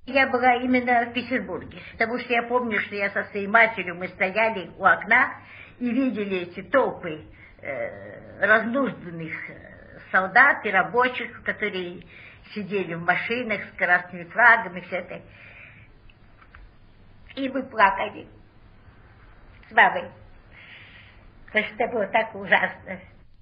Я была именно в Петербурге, потому что я помню, что я со своей матерью, мы стояли у окна и видели эти толпы разнужданных солдат и рабочих, которые сидели в машинах с красными флагами, все это. И мы плакали с мамой, потому что это было так ужасно.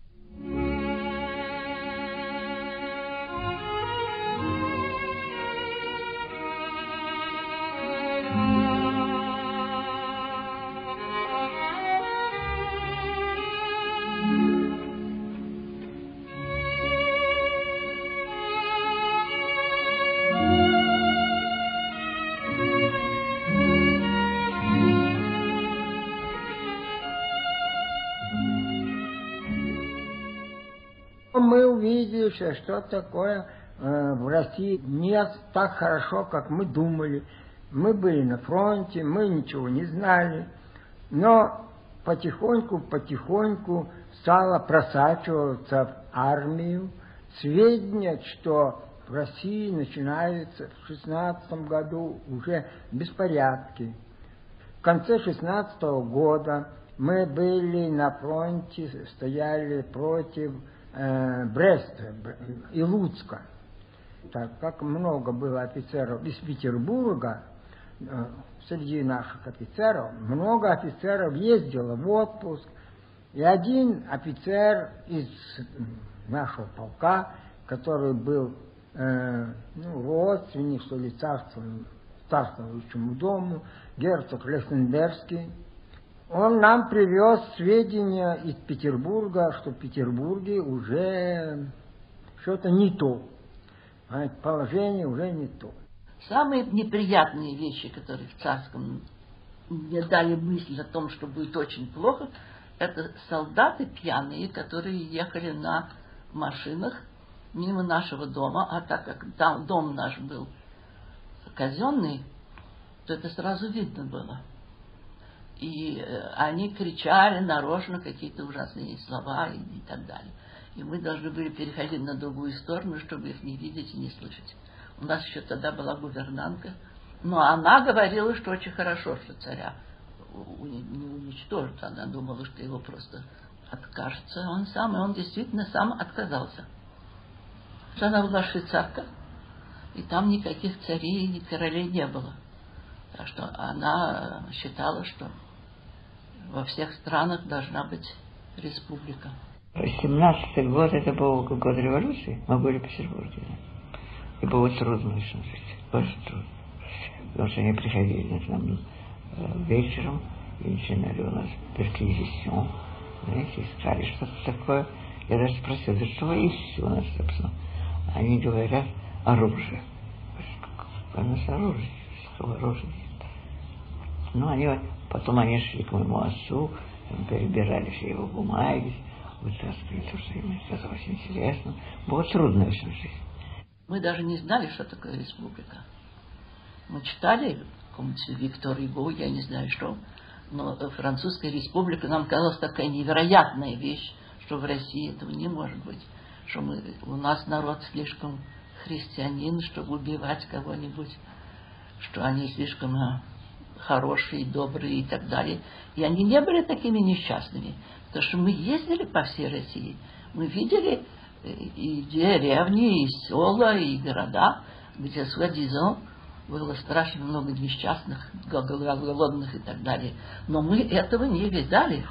Мы увидели, что такое в России не так хорошо, как мы думали. Мы были на фронте, мы ничего не знали. Но потихоньку стало просачиваться в армию сведения, что в России начинаются в 16 году уже беспорядки. В конце 16 года мы были на фронте, стояли против Бреста и Луцка. Так как много было офицеров из Петербурга, среди наших офицеров, много офицеров ездило в отпуск. И один офицер из нашего полка, который был родственник, что ли, царствующему дому, герцог Лехтенбергский, он нам привез сведения из Петербурга, что в Петербурге уже что-то не то. Положение уже не то. Самые неприятные вещи, которые в Царском мне дали мысль о том, что будет очень плохо, это солдаты пьяные, которые ехали на машинах мимо нашего дома, а так как там дом наш был казенный, то это сразу видно было. И они кричали нарочно какие-то ужасные слова и так далее. И мы должны были переходить на другую сторону, чтобы их не видеть и не слышать. У нас еще тогда была гувернантка, но она говорила, что очень хорошо, что царя не уничтожит. Она думала, что его просто откажется он сам, и он действительно сам отказался. Она была швейцарка, и там никаких царей и королей не было. Так что она считала, что во всех странах должна быть республика. 17-й год, это был год революции, мы были в Петербурге. И было трудно очень жить, очень трудно. Потому что они приходили к нам вечером и начинали у нас перквизицион, знаете, искали что-то такое. Я даже спросила, да что вы ищете у нас, собственно? Они говорят, оружие. У нас оружие, какого оружия нет. Ну, потом они шли к моему отцу, перебирали все его бумаги, вытаскивали то, что им казалось интересно. Было трудно очень жить. Мы даже не знали, что такое республика. Мы читали какому-нибудь Виктор Юго, я не знаю что, но Французская республика нам казалась такая невероятная вещь, что в России этого не может быть. Что у нас народ слишком христианин, чтобы убивать кого-нибудь, что они слишком хорошие, добрые и так далее. И они не были такими несчастными. Потому что мы ездили по всей России, мы видели и деревни, и села, и города, где свадизон было страшно много несчастных, голодных и так далее. Но мы этого не видали.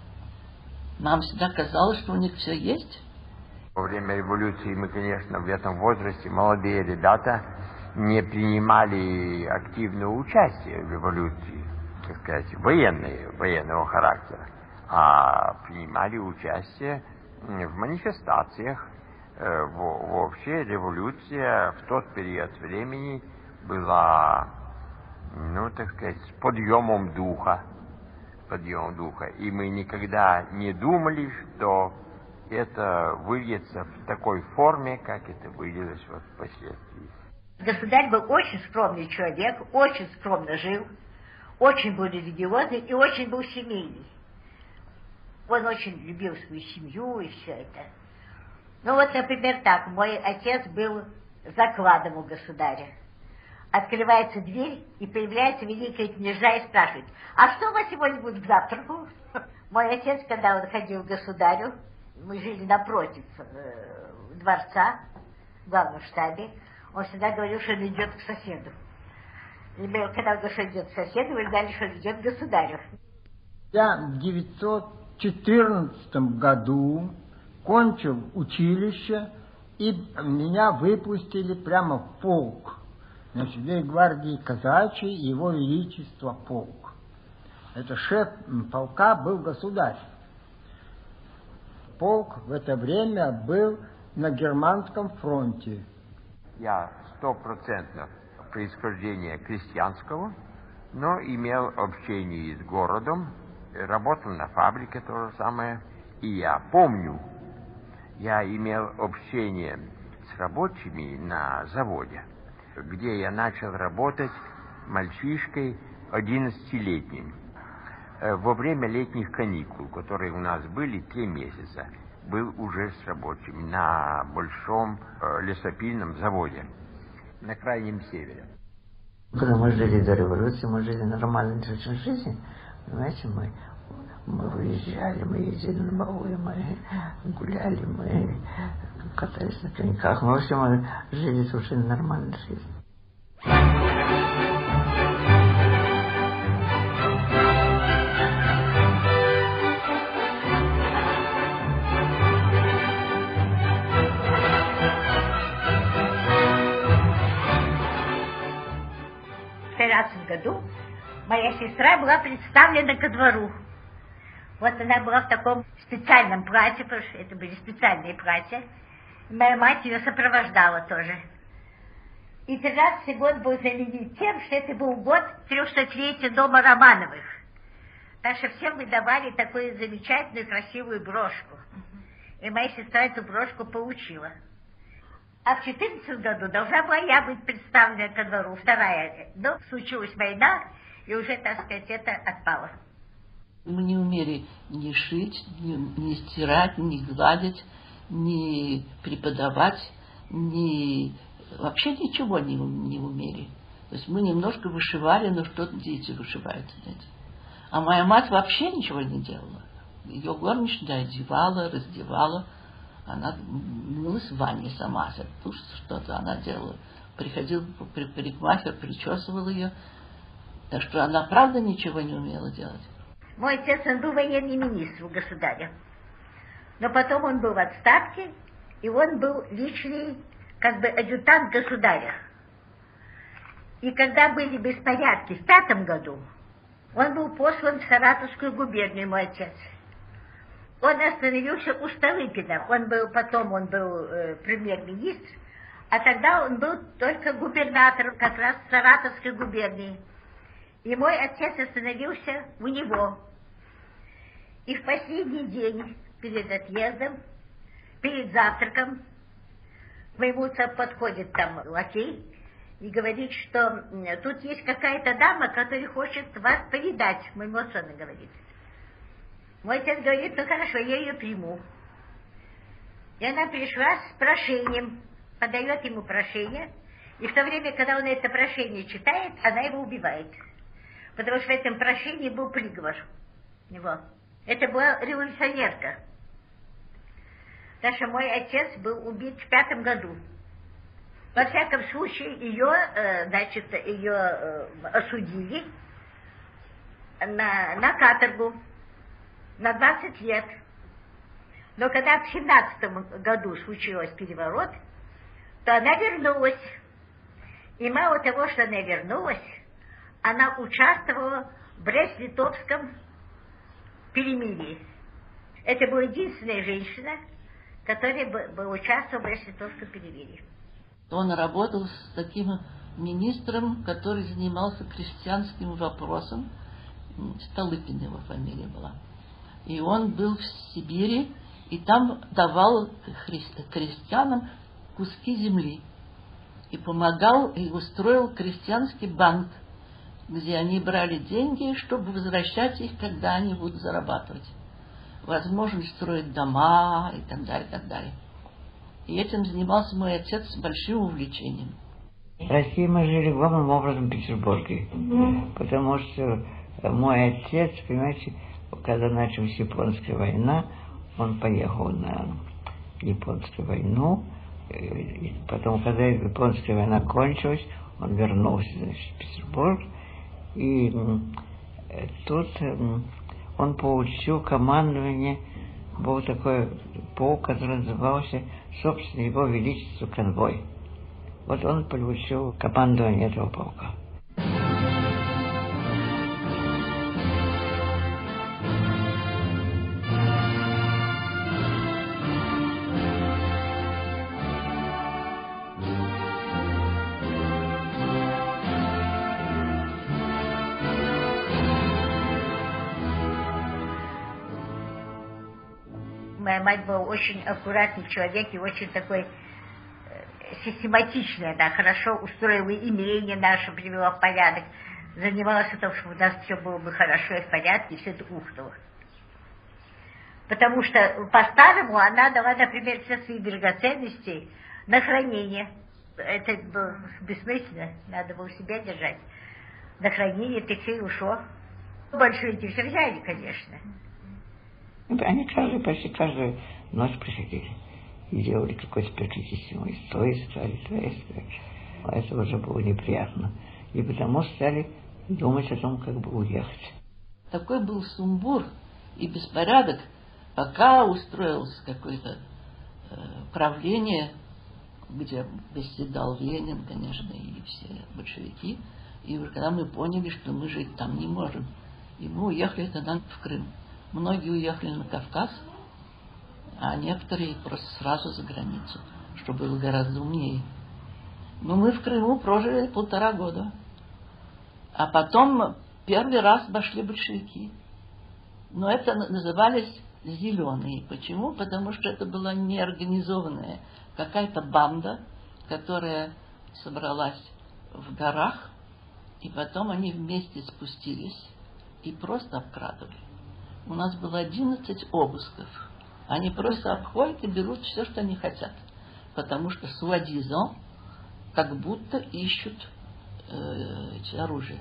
Нам всегда казалось, что у них все есть. Во время революции мы, конечно, в этом возрасте, молодые ребята, не принимали активное участие в революции, так сказать, военного характера, а принимали участие в манифестациях. Вообще революция в тот период времени была, так сказать, с подъемом духа. И мы никогда не думали, что это выльется в такой форме, как это вылилось вот впоследствии. Государь был очень скромный человек, очень скромно жил, очень был религиозный и очень был семейный. Он очень любил свою семью и все это. Ну вот, например, так, мой отец был закладом у государя. Открывается дверь, и появляется великая княжна и спрашивает: а что у вас сегодня будет к завтраку? Мой отец, когда он ходил к государю, мы жили напротив дворца, в главном штабе, он всегда говорил, что он идет к соседу. И мы, когда он говорил, что идет к соседу, мы знали, что он идет к государю. Я в 914 году кончил училище, и меня выпустили прямо в полк. Значит, лейб-гвардии казачьей, его величество полк. Это шеф полка был государь. Полк в это время был на Германском фронте. Я 100% происхождения крестьянского, но имел общение с городом, работал на фабрике то же самое. И я помню, я имел общение с рабочими на заводе, где я начал работать мальчишкой 11-летним. Во время летних каникул, которые у нас были 3 месяца, был уже с рабочими на большом лесопильном заводе на крайнем севере. Когда мы жили до революции, мы жили нормальной жизнью, понимаете, мы выезжали, мы ездили на баулы, мы гуляли, мы катались на коньках. Мы, в общем, мы жили совершенно нормальной жизнью. В 13 году моя сестра была представлена ко двору. Вот она была в таком специальном платье, потому что это были специальные платья. Моя мать ее сопровождала тоже. И 13-й год был знаменит тем, что это был год 300-летия дома Романовых. Так что всем выдавали такую замечательную, красивую брошку. И моя сестра эту брошку получила. А в 14 году должна была я быть представлена ко двору, вторая. Но случилась война, и уже, так сказать, это отпало. Мы не умели ни шить, ни стирать, ни гладить, ни преподавать, вообще ничего не умели. То есть мы немножко вышивали, но что-то дети вышивают, знаете. А моя мать вообще ничего не делала. Ее горничная одевала, раздевала. Она мылась в ванне сама, что-то она делала. Приходил парикмахер, причесывал ее. Так что она правда ничего не умела делать. Мой отец, он был военный министр у государя. Но потом он был в отставке, и он был личный, как бы, адъютант государя. И когда были беспорядки в 5 году, он был послан в Саратовскую губернию, мой отец. Он остановился у Столыпина. Потом он был премьер-министр, а тогда он был только губернатором как раз Саратовской губернии. И мой отец остановился у него. И в последний день перед отъездом, перед завтраком, к моему отцу подходит там лакей и говорит, что тут есть какая-то дама, которая хочет вас повидать. Моему отцу она говорит. Мой отец говорит: ну хорошо, я ее приму. И она пришла с прошением, подает ему прошение, и в то время, когда он это прошение читает, она его убивает. Потому что в этом прошении был приговор него. Это была революционерка. Так что мой отец был убит в 5 году. Во всяком случае, ее осудили на каторгу на 20 лет. Но когда в 17 году случился переворот, то она вернулась. И мало того, что она вернулась, она участвовала в Брест-Литовском перемирии. Это была единственная женщина, которая участвовала в Брест-Литовском перемирии. Он работал с таким министром, который занимался крестьянским вопросом. Столыпин его фамилия была. И он был в Сибири, и там давал крестьянам куски земли. И помогал, и устроил крестьянский банк, где они брали деньги, чтобы возвращать их, когда они будут зарабатывать. Возможность строить дома и так далее, и так далее. И этим занимался мой отец с большим увлечением. В России мы жили главным образом в Петербурге, потому что мой отец, понимаете, когда началась японская война, он поехал на японскую войну, и потом, когда японская война кончилась, он вернулся, значит, в Петербург, и тут он получил командование, был такой полк, который назывался, собственно, его величество конвой. Вот он получил командование этого полка. Моя мать была очень аккуратный человек и очень такой систематичный. Она хорошо устроила имение наше, привела в порядок, занималась тем, чтобы у нас все было бы хорошо и в порядке, и все это ухнуло. Потому что по-старому она дала, например, все свои драгоценности на хранение. Это было бессмысленно, надо было себя держать. На хранение это все и ушло. Большие эти все взяли, конечно. Они почти каждую ночь приходили и делали какое-то приключение. То искали, то искали. Это уже было неприятно. И потому стали думать о том, как бы уехать. Такой был сумбур и беспорядок, пока устроилось какое-то правление, где восседал Ленин, конечно, и все большевики. И уже когда мы поняли, что мы жить там не можем, и мы уехали тогда в Крым. Многие уехали на Кавказ, а некоторые просто сразу за границу, что было гораздо умнее. Но мы в Крыму прожили 1,5 года. А потом первый раз вошли большевики. Но это назывались зеленые. Почему? Потому что это была неорганизованная какая-то банда, которая собралась в горах, и потом они вместе спустились и просто обкрадывали. У нас было 11 обысков. Они просто обходят и берут все, что они хотят. Потому что суадизон как будто ищут оружие.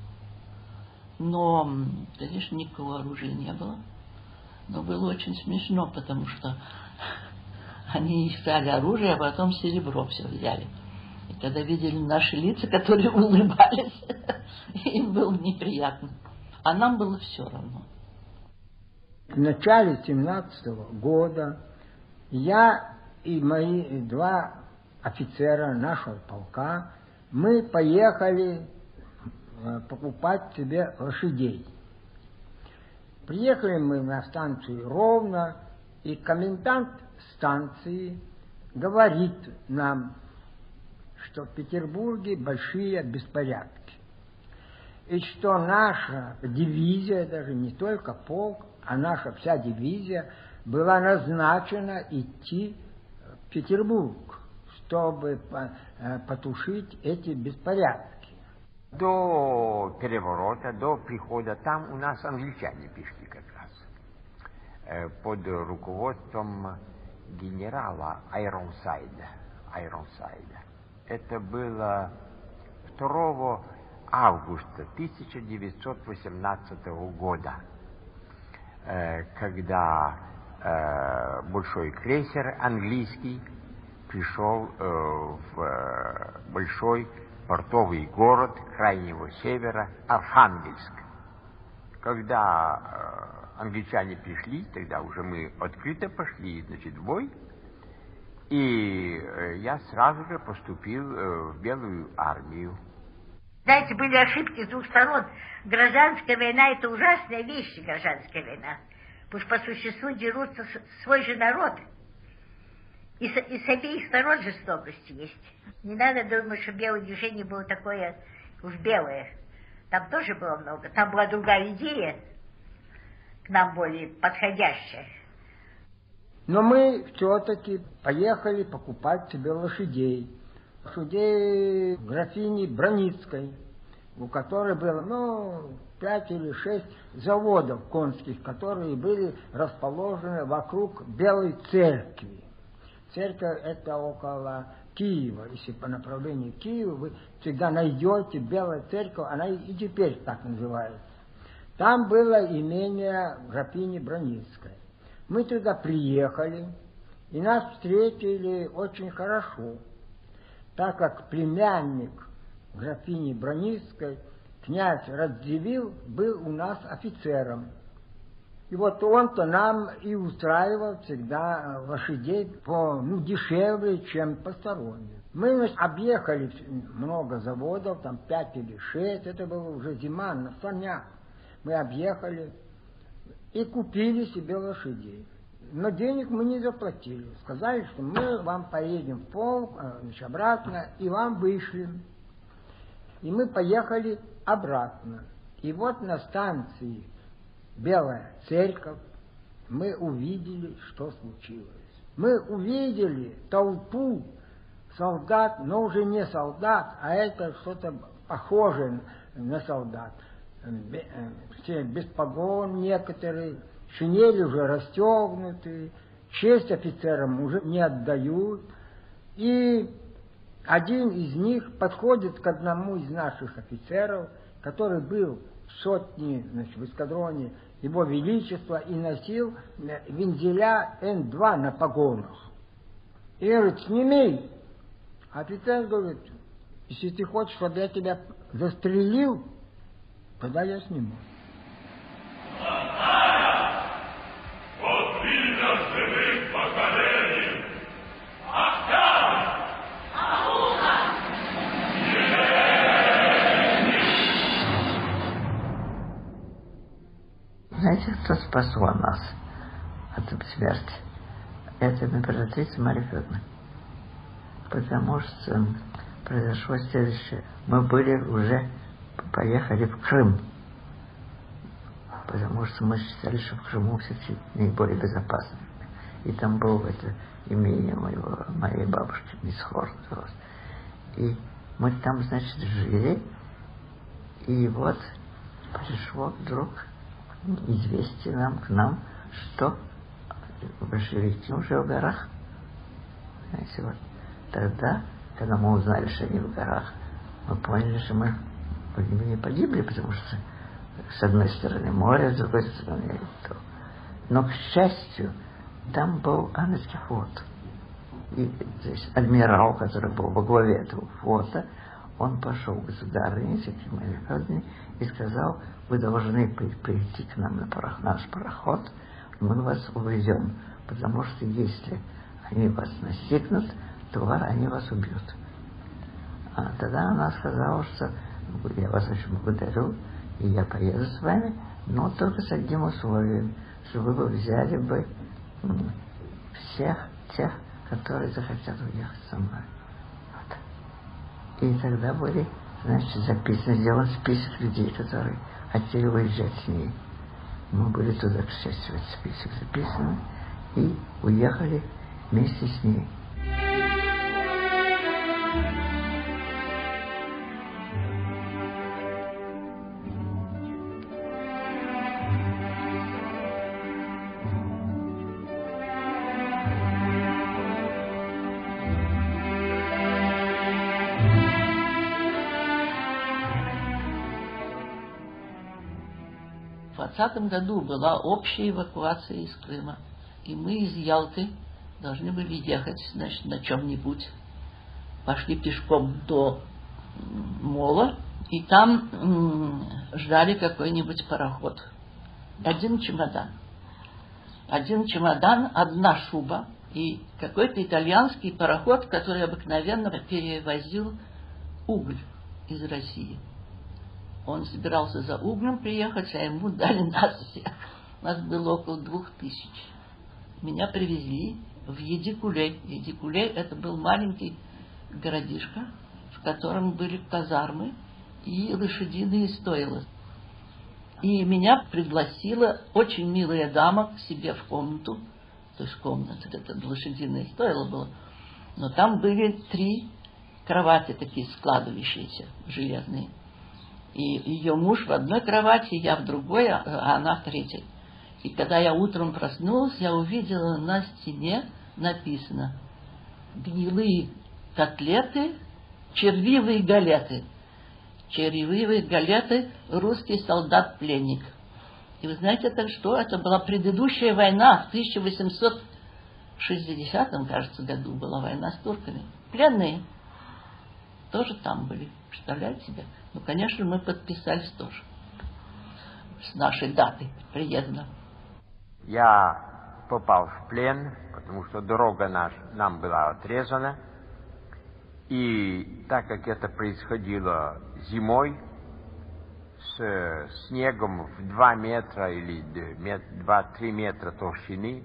Но, конечно, никакого оружия не было. Но было очень смешно, потому что они искали оружие, а потом серебро все взяли. И когда видели наши лица, которые улыбались, им было неприятно. А нам было все равно. В начале 17-го года я и мои 2 офицера нашего полка, мы поехали покупать себе лошадей. Приехали мы на станцию Ровно, и комендант станции говорит нам, что в Петербурге большие беспорядки. И что наша дивизия, даже не только полк, а наша вся дивизия была назначена идти в Петербург, чтобы потушить эти беспорядки. До переворота, до прихода, там у нас англичане пришли как раз. Под руководством генерала Айронсайда. Это было 2 августа 1918 года, когда большой крейсер английский пришел в большой портовый город крайнего севера Архангельск. Когда англичане пришли, тогда уже мы открыто пошли, значит, в бой, и я сразу же поступил в Белую армию. Знаете, были ошибки с 2 сторон. Гражданская война – это ужасная вещь, гражданская война. Потому что по существу дерутся свой же народ. И с обеих сторон жестокости есть. Не надо думать, что белое движение было такое уж белое. Там тоже было много. Там была другая идея, к нам более подходящая. Но мы все-таки поехали покупать себе лошадей. Лошадей графини Броницкой, у которой было, 5 или 6 заводов конских, которые были расположены вокруг Белой церкви. Церковь это около Киева, если по направлению Киева, вы всегда найдете Белая Церковь, она и теперь так называется. Там было имение графини Броницкой. Мы туда приехали, и нас встретили очень хорошо, так как племянник графини Броницкой, князь Радзивилл, был у нас офицером. И вот он-то нам и устраивал всегда лошадей дешевле, чем посторонние. Мы, значит, объехали много заводов, там 5 или 6, это было уже зима, на санях. Мы объехали и купили себе лошадей. Но денег мы не заплатили. Сказали, что мы вам поедем в полк, значит, обратно, и вам вышлем. И мы поехали обратно. И вот на станции Белая Церковь мы увидели, что случилось. Мы увидели толпу солдат, но уже не солдат, а это что-то похожее на солдат. Все без погон некоторые, шинели уже расстегнуты, честь офицерам уже не отдают. И один из них подходит к одному из наших офицеров, который был в сотне, значит, в эскадроне Его Величества и носил вензеля Н2 на погонах. И говорит, сними. Офицер говорит, если ты хочешь, чтобы я тебя застрелил, тогда я сниму. Знаете, кто спасла нас от смерти? Это императрица Мария Федоровна. Потому что произошло следующее. Мы поехали в Крым. Потому что мы считали, что в Крыму все-таки наиболее безопасно. И там было это имение моей бабушки, мисс Хорн. И мы там, значит, жили. И вот пришло вдруг известие к нам, что большевики уже в горах. Знаете, вот тогда, когда мы узнали, что они в горах, мы поняли, что мы не погибли, потому что с одной стороны море, с другой стороны то. Но, к счастью, там был Анненский флот. И здесь адмирал, который был во главе этого флота, он пошел к государыне, к Марии Федоровне, и сказал, вы должны прийти к нам на наш пароход, мы вас увезем, потому что если они вас настигнут, то они вас убьют. А тогда она сказала, что я вас очень благодарю, и я поеду с вами, но только с одним условием, что вы взяли бы всех тех, которые захотят уехать со мной. Вот. И тогда были, значит, сделан список людей, которые хотели уезжать с ней. Мы были туда, к счастью, в этот список записаны, и уехали вместе с ней. В 2020 году была общая эвакуация из Крыма. И мы из Ялты должны были ехать, значит, на чем-нибудь. Пошли пешком до мола, и там ждали какой-нибудь пароход. Один чемодан, одна шуба и какой-то итальянский пароход, который обыкновенно перевозил уголь из России. Он собирался за углем приехать, а ему дали нас всех. Нас было около 2000. Меня привезли в Едикулей. Едикулей — это был маленький городишко, в котором были казармы и лошадиные стойла. И меня пригласила очень милая дама к себе в комнату. То есть комната, это лошадиное стойло было. Но там были 3 кровати такие складывающиеся, железные. И ее муж в одной кровати, я в другой, а она в третьей. И когда я утром проснулась, я увидела на стене написано: гнилые котлеты, червивые галеты. Червивые галеты русский солдат-пленник. И вы знаете, это что? Это была предыдущая война в 1860, кажется, году была война с турками. Пленные тоже там были. Представляете себе? Ну, конечно, мы подписались тоже с нашей датой приезда. Я попал в плен, потому что дорога нам была отрезана. И так как это происходило зимой, с снегом в 2 метра или 2-3 метра толщины,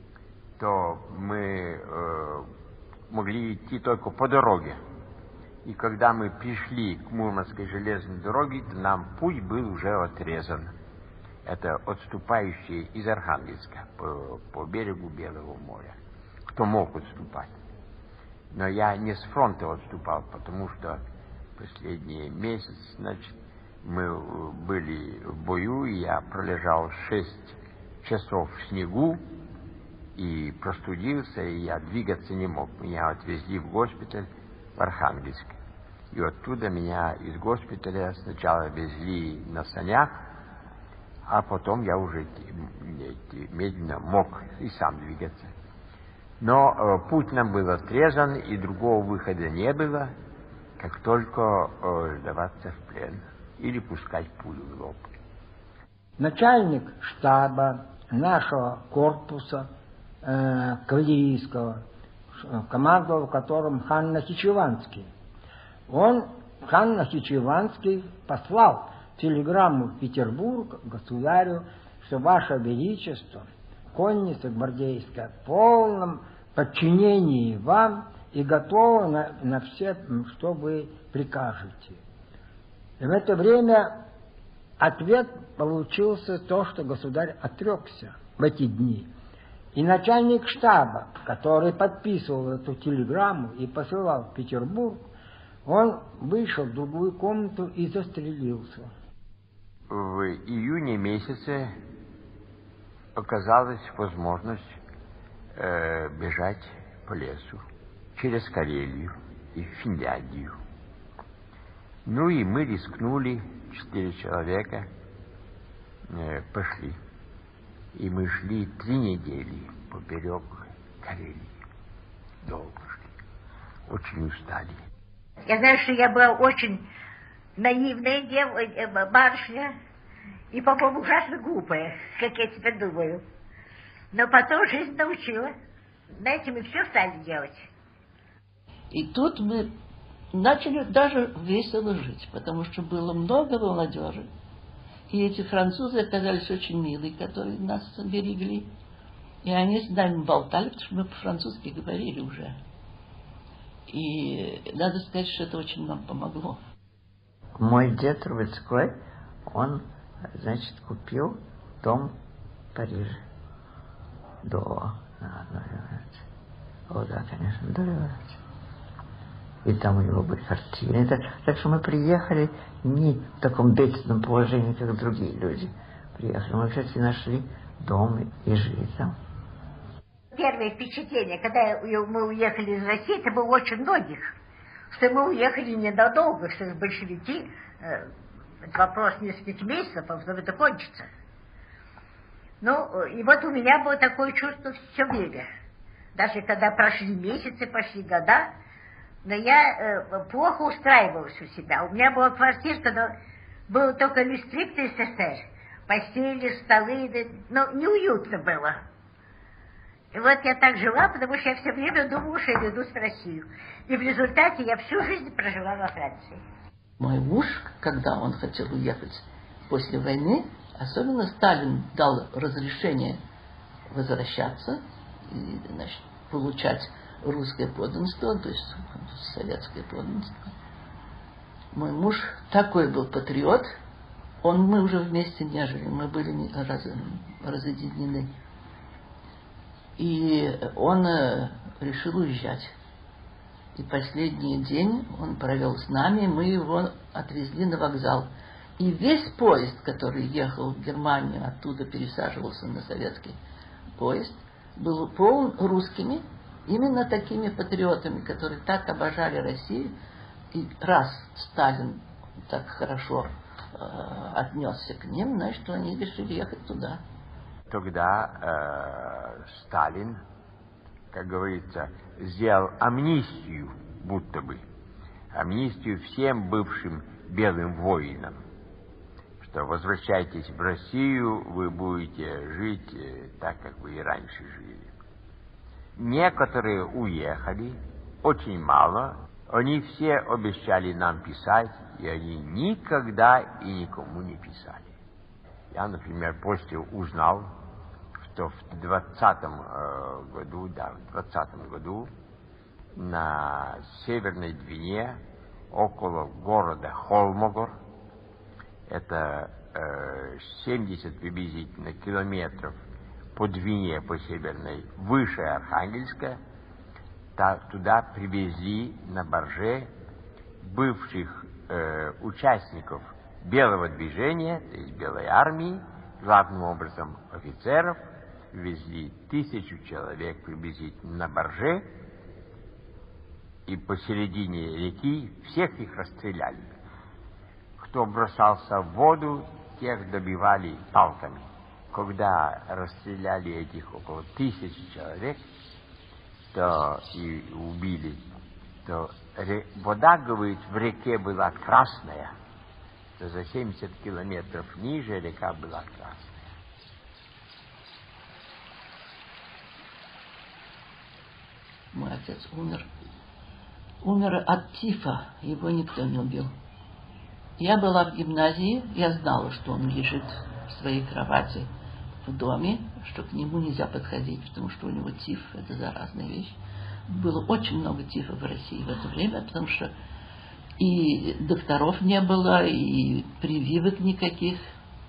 то мы могли идти только по дороге. И когда мы пришли к Мурманской железной дороге, то нам путь был уже отрезан. Это отступающие из Архангельска по берегу Белого моря. Кто мог отступать. Но я не с фронта отступал, потому что последние месяцы, значит, мы были в бою, и я пролежал 6 часов в снегу, и простудился, и я двигаться не мог. Меня отвезли в госпиталь в Архангельск. И оттуда меня из госпиталя сначала везли на санях, а потом я уже медленно мог и сам двигаться. Но путь нам был отрезан, и другого выхода не было, как только сдаваться в плен или пускать пулю в лоб. Начальник штаба нашего корпуса кавалерийского, командовал которым хан Нахичеванский. Хан Нахичеванский послал телеграмму в Петербург государю, что Ваше Величество, конница гвардейская, в полном подчинении вам и готова на все, что вы прикажете. И в это время ответ получился то, что государь отрекся в эти дни. И начальник штаба, который подписывал эту телеграмму и посылал в Петербург, он вышел в другую комнату и застрелился. В июне месяце оказалась возможность бежать по лесу через Карелию и Финляндию. Ну и мы рискнули, 4 человека пошли. И мы шли 3 недели поперек Карелии. Долго шли. Очень устали. Я знаю, что я была очень наивная барышня и, по-моему, ужасно глупая, как я теперь думаю. Но потом жизнь научила. Знаете, мы все стали делать. И тут мы начали даже весело жить, потому что было много молодежи. И эти французы оказались очень милые, которые нас берегли. И они с нами болтали, потому что мы по-французски говорили уже. И надо сказать, что это очень нам помогло. Мой дед Трубецкой, он, значит, купил дом в Париже. До революции. О, да, конечно, до революции. И там у него были картины. Так что мы приехали не в таком бедственном положении, как другие люди. Приехали, мы все-таки нашли дом и жили там. Первое впечатление, когда мы уехали из России, это было очень многих, что мы уехали ненадолго, что большевики, это вопрос нескольких месяцев, а потом это кончится. Ну, и вот у меня было такое чувство все время. Даже когда прошли месяцы, пошли года, но я плохо устраивалась у себя. У меня была квартирка, но было только люстрикт СССР, постели, столы, но неуютно было. И вот я так жила, потому что я все время думала, что я вернусь в Россию. И в результате я всю жизнь прожила во Франции. Мой муж, когда он хотел уехать после войны, особенно Сталин дал разрешение возвращаться и, значит, получать русское подданство, то есть советское подданство. Мой муж такой был патриот, мы уже вместе не жили, мы были разъединены. И он решил уезжать. И последний день он провел с нами, мы его отвезли на вокзал. И весь поезд, который ехал в Германию, оттуда пересаживался на советский поезд, был полон русскими, Именно такими патриотами, которые так обожали Россию, и раз Сталин так хорошо отнесся к ним, значит, они решили ехать туда. Тогда Сталин, как говорится, сделал амнистию, будто бы, амнистию всем бывшим белым воинам, что возвращайтесь в Россию, вы будете жить так, как вы и раньше жили. Некоторые уехали, очень мало, они все обещали нам писать, и они никогда и никому не писали. Я, например, после узнал, что в 20-м году на Северной Двине, около города Холмогор, это 70 приблизительно километров по Двине, по Северной, выше Архангельска, туда привезли на барже бывших участников белого движения, то есть белой армии, главным образом офицеров, везли 1000 человек приблизительно на барже, и посередине реки всех их расстреляли. Кто бросался в воду, тех добивали палками. Когда расстреляли этих около 1000 человек, то и убили, то вода, говорит, в реке была красная, то за 70 километров ниже река была красная. Мой отец умер. Умер от тифа, его никто не убил. Я была в гимназии, я знала, что он лежит в своей кровати в доме, что к нему нельзя подходить, потому что у него тиф, это заразная вещь. Было очень много тифа в России в это время, потому что и докторов не было, и прививок никаких,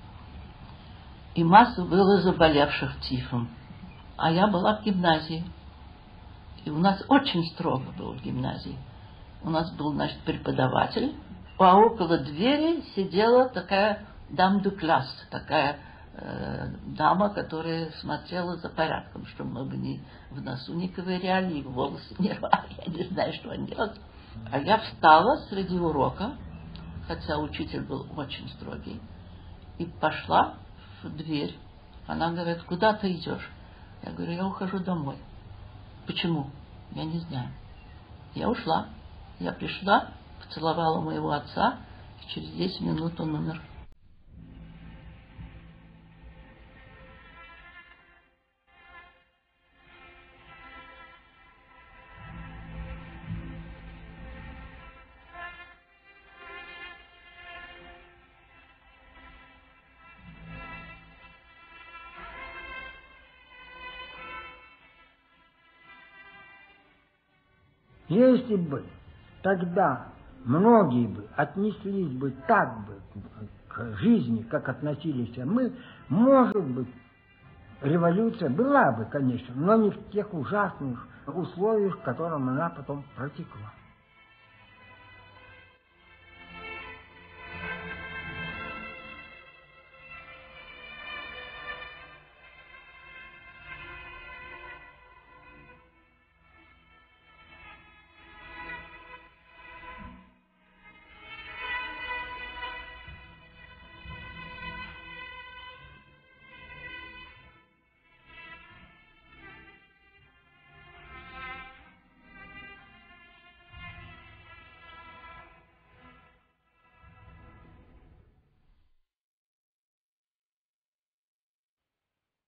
и масса было заболевших тифом. А я была в гимназии, и у нас очень строго было в гимназии. У нас был, значит, преподаватель, а около двери сидела такая дам ду класс, такая дама, которая смотрела за порядком, чтобы мы бы ни в носу не ковыряли, и волосы не рвали. Я не знаю, что они делают. А я встала среди урока, хотя учитель был очень строгий, и пошла в дверь. Она говорит: куда ты идешь? Я говорю: я ухожу домой. Почему? Я не знаю. Я ушла. Я пришла, поцеловала моего отца, и через 10 минут он умер. Если бы тогда многие бы отнеслись бы так бы к жизни, как относились мы, может быть, революция была бы, конечно, но не в тех ужасных условиях, в которых она потом протекла.